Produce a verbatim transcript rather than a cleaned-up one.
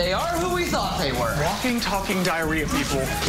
They are who we thought they were. Walking, talking diarrhea people.